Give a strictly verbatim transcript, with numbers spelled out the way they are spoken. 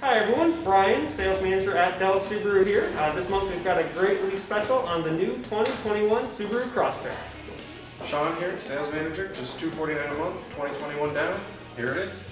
Hi everyone, Brian, sales manager at Della Subaru here. Uh, this month we've got a great lease special on the new twenty twenty-one Subaru Crosstrek. Sean here, sales manager, just two forty-nine a month, twenty twenty-one down. Here it is.